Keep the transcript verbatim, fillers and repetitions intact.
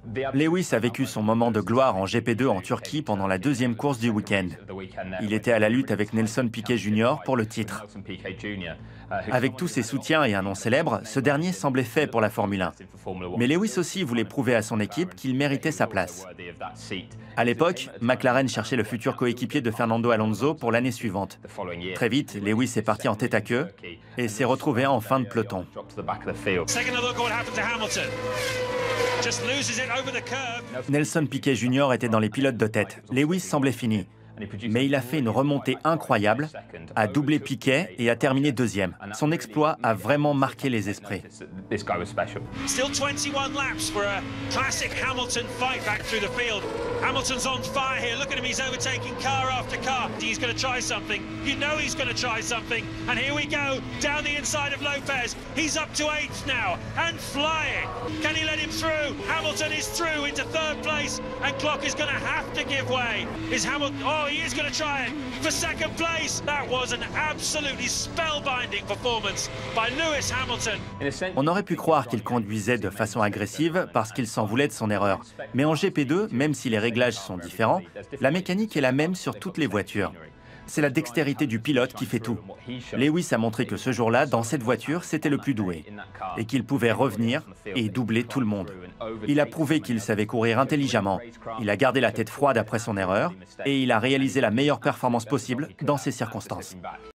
Lewis a vécu son moment de gloire en G P deux en Turquie pendant la deuxième course du week-end. Il était à la lutte avec Nelson Piquet junior pour le titre. Avec tous ses soutiens et un nom célèbre, ce dernier semblait fait pour la Formule un. Mais Lewis aussi voulait prouver à son équipe qu'il méritait sa place. À l'époque, McLaren cherchait le futur coéquipier de Fernando Alonso pour l'année suivante. Très vite, Lewis est parti en tête à queue et s'est retrouvé en fin de peloton. Nelson Piquet junior était dans les pilotes de tête. Lewis semblait fini. Mais il a fait une remontée incroyable, a doublé Piquet et a terminé deuxième. Son exploit a vraiment marqué les esprits. Still twenty-one laps for a classic Hamilton fight back through the field. Hamilton's on fire here. Look at him, he's overtaking car after car. He's going to try something. You know he's going to try something. And here we go, down the inside of Lopez. He's up to eighth now and flying. Can he let him through? Hamilton is through into third place and clock is going to have to give way. Is Hamilton... Oh, he is going to try it for second place. That was an absolutely spellbinding performance by Lewis Hamilton. On aurait pu croire qu'il conduisait de façon agressive parce qu'il s'en voulait de son erreur. Mais en G P deux, même si les réglages sont différents, la mécanique est la même sur toutes les voitures. C'est la dextérité du pilote qui fait tout. Lewis a montré que ce jour-là, dans cette voiture, c'était le plus doué et qu'il pouvait revenir et doubler tout le monde. Il a prouvé qu'il savait courir intelligemment. Il a gardé la tête froide après son erreur et il a réalisé la meilleure performance possible dans ces circonstances.